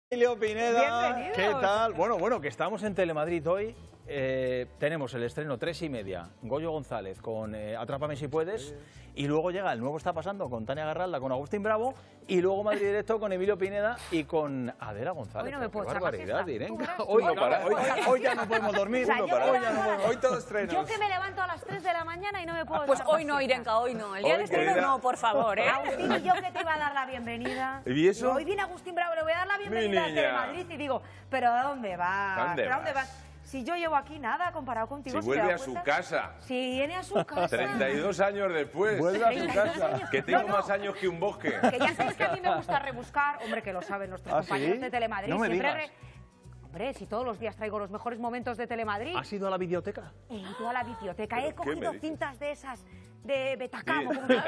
Emilio Pineda, Bienvenidos. ¿qué tal? Bueno, que estamos en Telemadrid hoy. Tenemos el estreno 3:30, Goyo González con Atrápame si puedes, y luego llega el nuevo Está pasando con Tania Garralda, con Agustín Bravo, y luego Madrid Directo con Emilio Pineda y con Adela González. Hoy no me puedo ¡Qué echar barbaridad, más siesta! Irenca! Tú Hoy ya no podemos dormir. O sea, Hoy todo estreno. Yo que me levanto a las 3 de la mañana y no me puedo Pues echar hoy más no, siesta. Irenca, hoy no. El día Hoy, de estreno querida. no, por favor, ¿eh? Agustín, y yo que te iba a dar la bienvenida. ¿Y eso? Hoy viene Agustín Bravo, le voy a dar la bienvenida a niña. Telemadrid y digo, ¿pero a dónde vas? ¿Dónde ¿Pero a dónde vas? vas? Si yo llevo aquí nada comparado contigo. Si ¿te vuelve das a su cuenta? casa. Si viene a su casa. 32 años después. Vuelve a su 32 casa. años. Que tengo No, más años que un bosque. Que ya sabéis que a mí me gusta rebuscar, hombre, que lo saben nuestros ¿Ah, compañeros sí? de Telemadrid. No me Siempre digas. Hombre, si todos los días traigo los mejores momentos de Telemadrid. ¿Has ido a la videoteca? He ido a la biblioteca, he ¿Pero qué me cogido dices? cintas de esas de Betacam. Sí. He cogido,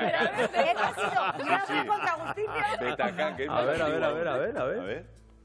mira, Sí. voy contra Agustín, mira. Betacán, que es A más ver. antiguo. A ver.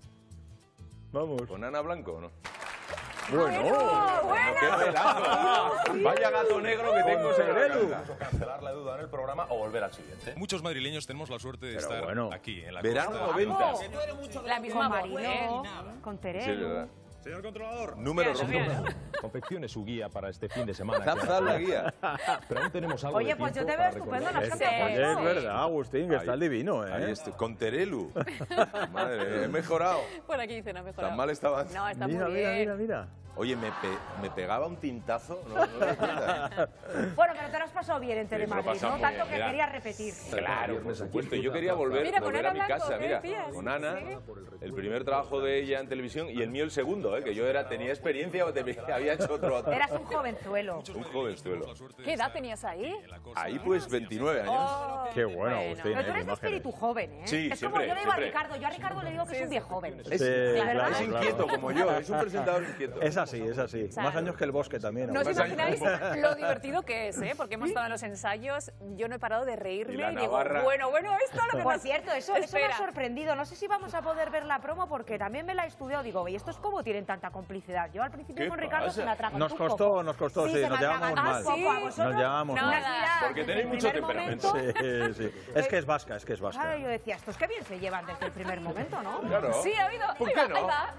Vamos. ¿Con Ana Blanco o no? Bueno. ¡Qué pedazo! Vaya gato negro que tengo sobre la Serelu. cabeza. Cancelar la duda en el programa o volver al siguiente. Muchos madrileños tenemos la suerte de Pero estar bueno. aquí, en la Verano costa. 90. La Con misma voz, Mariló, con Sí, es Terelu. verdad. Señor controlador. Número rojo. Confeccione su guía para este fin de semana. Zafza la guía. Pero aún tenemos algo Oye, de pues yo tiempo te veo para estupendo, recordar. las Sí. cambias Oye, es verdad, Agustín, que estás divino, Ahí ¿eh? estoy, con Terelu. Madre, he mejorado. Por aquí dicen, ha mejorado. Tan mal estaba. No, está Mira, muy mira, bien. mira, mira. Oye, me pegaba un tintazo. ¿No te das cuenta? Bueno, pero te lo has pasado bien en me lo he Telemadrid, pasado ¿no? muy Tanto bien, que mira. querías repetir. Claro, por supuesto. Yo quería volver Mira, con a Ana mi Blanco, casa, ¿qué mira. decías? Con Ana, Sí. el primer trabajo de ella en televisión y el mío el segundo, que yo tenía experiencia, había hecho otro. Eras un jovenzuelo. Un jovenzuelo. ¿Qué edad tenías ahí? Ahí pues 29 años. Oh, Qué bueno, Agustín. Pero tú qué eres de imágenes. espíritu joven, ¿eh? Sí, es como siempre, yo le digo a siempre. Ricardo. Yo a Ricardo le digo que es un viejo joven. Es, Sí, es claro, inquieto claro. como yo, es un presentador inquieto. Es así, es así. sea, Más años que el bosque también. No os Agustín. imagináis lo divertido que es, ¿eh? Porque hemos estado en los ensayos, yo no he parado de Y reírme la y digo, Navarra. bueno, esto es lo que Por más... cierto, eso me ha Espera. sorprendido. No sé si vamos a poder ver la promo porque también me la he estudiado. Digo, ¿y estos cómo tienen tanta complicidad? Yo al principio ¿Qué con Ricardo pasa? se me atragan Nos un costó, poco. nos costó, sí, se nos me llevamos atragan mal. un poco. ¿A Sí. vosotros? Nos llevamos No, mal. nada. Porque desde tenéis el mucho primer temperamento. momento. Sí. Es que es vasca, es que es vasca. Claro, yo decía, estos qué bien se llevan desde el primer momento, ¿no? Claro. Sí, ha habido... ¿Por ahí qué va, no? ahí va.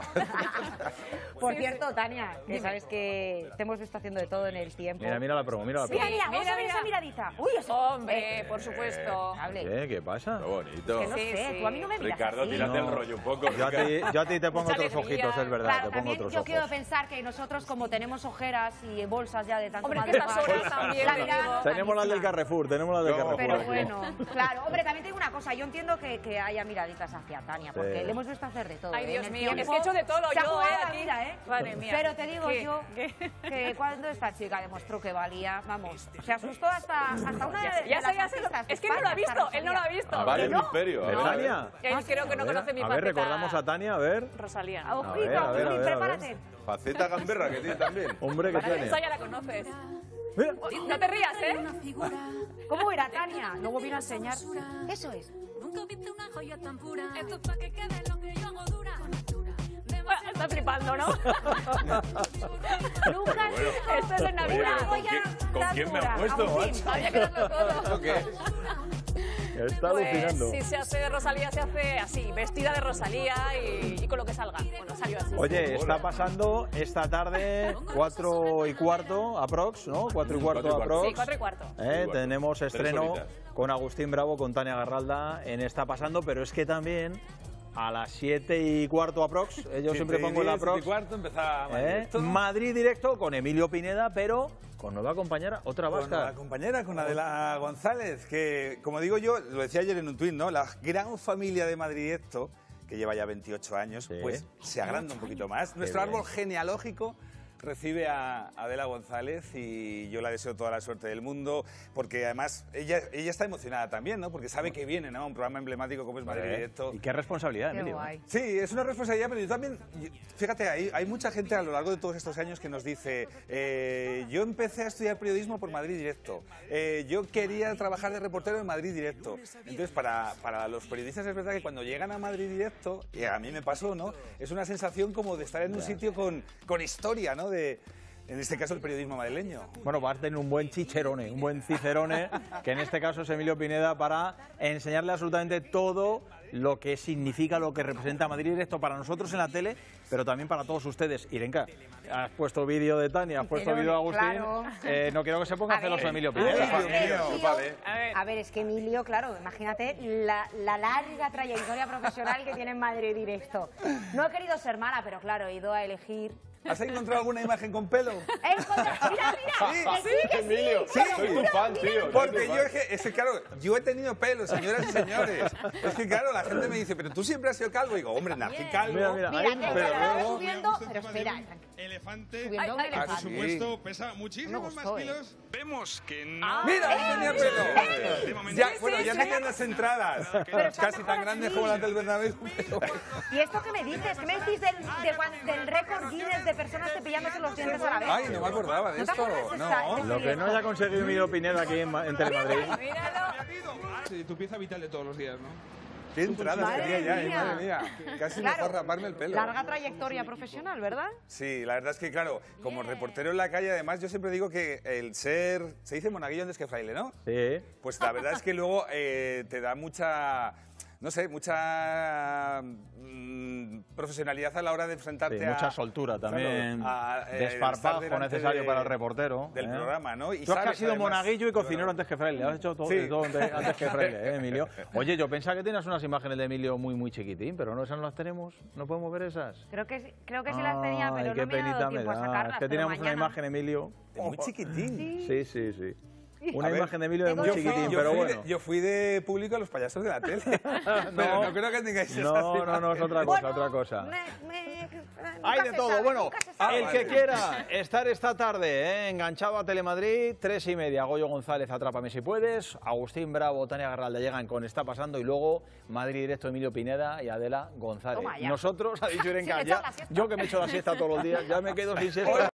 Por Sí, cierto, Tania, que sabes que te hemos visto haciendo de todo en el tiempo. Mira la promo, mira la Mira, promo. mira, vamos a ver Mira. esa miradita. Uy, eso. Hombre, por supuesto. Hable. ¿Qué pasa? Qué bonito. Que no Sí, sé, sí. tú a mí no me miras Ricardo, así. tírate el No. rollo un poco. Yo a ti te pongo Mucha otros alegría. ojitos, es verdad, Claro, te pongo también otros yo ojos. quiero pensar que nosotros, como tenemos ojeras y bolsas ya de tanto Hombre, que estas madrugar, horas también, la te mirada digo. no Tenemos las del buenísima. Carrefour, tenemos las del No, Carrefour. Pero aquí. bueno, claro, hombre, también te digo una cosa, yo entiendo que haya miraditas hacia Tania, porque Sí. le hemos visto hacer de todo. Ay, ¿eh? Dios En el mío, es tiempo que he hecho de todo se ha yo, jugado la aquí. vida, ¿eh? Madre mía. Pero te digo ¿Qué? yo ¿Qué? que cuando esta chica demostró que valía, vamos, se asustó hasta una de Ya sé, las sé. artistas Es que no lo ha España, visto, hasta él no lo ha visto. Vale, ¿Que el no? misterio. ¿De Tania? Él creo que no conoce mi A faceta. ver, recordamos a Tania, a ver. Rosalía. Ojito, a ver, Agustín, a ver. prepárate. Faceta gamberra que tiene también. Hombre, que tiene. Esa ya la conoces. Mira. No te rías, ¿eh? ¿Cómo era Tania? Luego vino a enseñar. Eso es. Nunca viste una joya tan pura. Esto es pa' que quede lo que yo hago dura. Bueno, está flipando, ¿no? Nunca Esto es en Oye, Navidad. ¿con quién me han puesto, macho? Había que darlo todo. ¿Esto qué es? Está Pues alucinando. si se hace de Rosalía, se hace así, vestida de Rosalía y con lo que salga. Bueno, salió así. Oye, está pasando esta tarde 4:15 aprox, ¿no? 4:15 aprox. Sí, 4:15. Tenemos 3 estreno horitas. con Agustín Bravo, con Tania Garralda en Está Pasando, pero es que también a las 7:15 aprox, yo siempre pongo el aprox, 7:15 empezaba Madrid Directo. Madrid Directo con Emilio Pineda, pero con nueva compañera, otra Con vasca. la compañera, con Adela González, que, como digo yo, lo decía ayer en un tuit, ¿no? La gran familia de Madrid Directo, que lleva ya 28 años, Sí. pues se agranda un poquito más. Nuestro bien. árbol genealógico recibe a Adela González y yo la deseo toda la suerte del mundo, porque además ella está emocionada también, ¿no? Porque sabe que viene, ¿no? Un programa emblemático como es Madrid Directo. Y qué responsabilidad, Qué Emilio. guay. Sí, es una responsabilidad, pero yo también, fíjate, hay mucha gente a lo largo de todos estos años que nos dice, yo empecé a estudiar periodismo por Madrid Directo, yo quería trabajar de reportero en Madrid Directo. Entonces, para los periodistas es verdad que cuando llegan a Madrid Directo, y a mí me pasó, ¿no? Es una sensación como de estar en un sitio con historia, ¿no? en este caso el periodismo madrileño. Bueno, vas a tener un buen chicherone, un buen cicerone, que en este caso es Emilio Pineda, para enseñarle absolutamente todo lo que significa, lo que representa Madrid Directo para nosotros en la tele, pero también para todos ustedes. Irenka, has puesto vídeo de Tania, has puesto vídeo de Agustín. Claro. No quiero que se ponga celoso Emilio Uy, Pineda. Dios mío, vale. A ver, es que Emilio, claro, imagínate la larga trayectoria profesional que tiene en Madrid Directo. No he querido ser mala, pero claro, he ido a elegir. ¿Has encontrado alguna imagen con pelo? He encontrado- mira, que sí, que sí. Emilio, Sí, soy tu fan, tío. Porque es que claro, yo he tenido pelo, señoras y señores. Es que claro, la gente me dice, pero tú siempre has sido calvo. Y digo, hombre, nací calvo. Mira, Mira, ahí, tengo pero ahora luego- subiendo, pero espera, Elefante. subiendo un Por elefante. supuesto, pesa muchísimos Me gustó, más kilos. Vemos que no. Mira, ahí tenía pelo. De momento. Ya, bueno, ya tenían las entradas. Pero está Casi mejor tan grandes así. como las del Bernabéu. ¿Y esto qué me dices? ¿Qué me decís del récord Guinness de personas cepillándose los dientes a la vez? Ay, no me acordaba de ¿No te esto. acuerdas de No. esta- Lo que no haya conseguido Emilio Pineda aquí en Telemadrid. Sí, tu pieza vital de todos los días, ¿no? Qué entradas Madre tenía ya, mía. madre mía. Casi Claro, mejor raparme el pelo. larga trayectoria profesional, ¿verdad? Sí, la verdad es que, claro, como reportero en la calle, además, yo siempre digo que el ser... Se dice monaguillo antes que fraile, ¿no? Sí. Pues la verdad es que luego te da mucha... No sé, mucha profesionalidad a la hora de enfrentarte Sí, a... mucha soltura también, claro, estar desparpajo delante necesario para el reportero. Del programa, ¿no? Y Tú has sabes, sido además, monaguillo y cocinero claro. antes que fraile, has hecho todo, Sí. todo antes que fraile, Emilio. Oye, yo pensaba que tenías unas imágenes de Emilio muy chiquitín, pero no, esas no las tenemos, no podemos ver esas. Creo que sí las tenía, pero Ay, no me ha dado tiempo a sacarlas. Es que pero teníamos una mañana. imagen, Emilio. Muy chiquitín. Sí. Una A ver, imagen de Emilio de muy tengo chiquitín, yo pero fui bueno. yo fui de público a los payasos de la tele. Pero no creo que tengáis esas No, es imágenes. otra cosa, otra cosa. Hay de todo. Bueno, el vale. que quiera estar esta tarde enganchado a Telemadrid, 3:30, Goyo González, Atrápame si puedes, Agustín Bravo, Tania Garralda llegan con Está pasando y luego Madrid Directo, Emilio Pineda y Adela González. Toma ya. Nosotros, ha dicho Irenka, Sí, me he echado la siesta. yo que me echo la siesta todos los días, ya me quedo sin siesta.